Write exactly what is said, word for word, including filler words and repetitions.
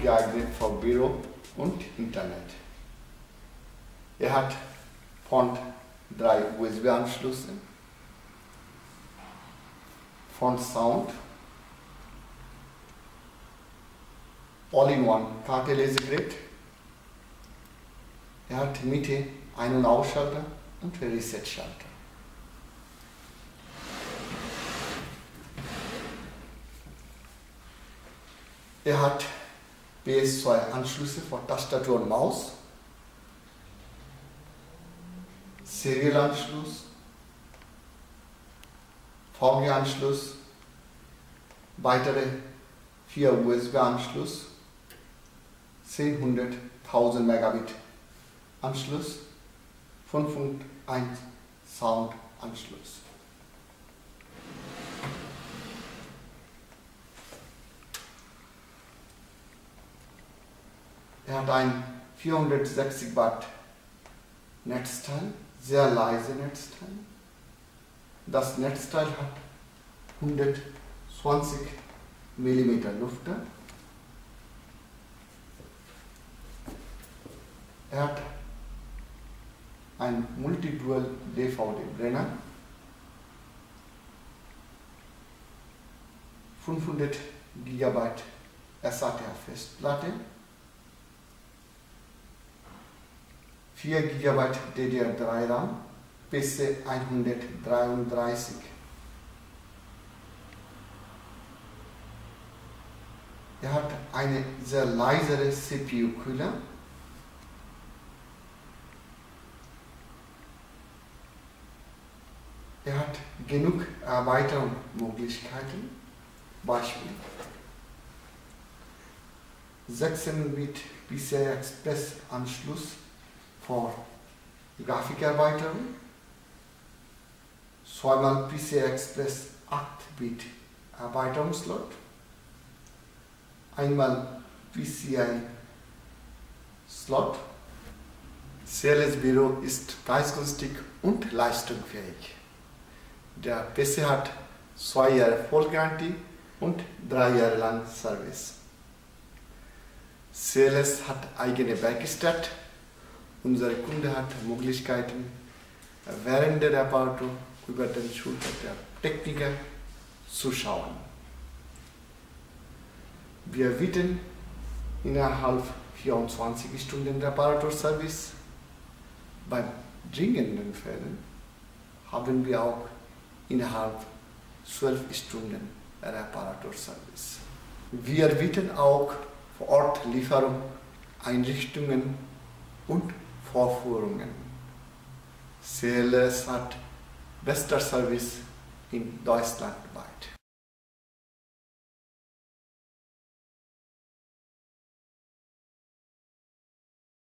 geeignet für Büro und Internet. Er hat von drei U S B-Anschlüsse, von Sound, All-in-One Kartenlesegerät. Er hat Mitte Ein- und Ausschalter und Reset-Schalter. Er hat P S zwei Anschlüsse für Tastatur und Maus, Serialanschluss, V G-Anschluss, weitere vier U S B-Anschluss, zehnhundert, tausend Megabit Anschluss, fünf Punkt eins Sound Anschluss. Er hat ein vierhundertsechzig Watt Netzteil, sehr leise Netzteil. Das Netzteil hat hundertzwanzig Millimeter Lüfter. Er hat ein Multidual D V D-Brenner, fünfhundert Gigabyte S A T A-Festplatte, vier Gigabyte D D R drei RAM, P C hundertdreiunddreißig. Er hat eine sehr leisere C P U-Kühler. Er hat genug Erweiterungsmöglichkeiten, Beispiel sechzehn Bit P C I Express Anschluss für Grafikerweiterung, zweimal P C I Express acht Bit Erweiterungsslot, einmal P C I Slot. C L S Büro ist preisgünstig und leistungsfähig. Der P C hat zwei Jahre Vollgarantie und drei Jahre lang Service. C L S hat eigene Werkstatt. Unser Kunde hat Möglichkeiten, während der Reparatur über den Schulter der Techniker zu schauen. Wir bieten innerhalb vierundzwanzig Stunden Reparaturservice. Bei dringenden Fällen haben wir auch innerhalb zwölf Stunden Reparaturservice. Wir bieten auch vor Ort Lieferung, Einrichtungen und Vorführungen. C L S hat bester Service in Deutschland weit.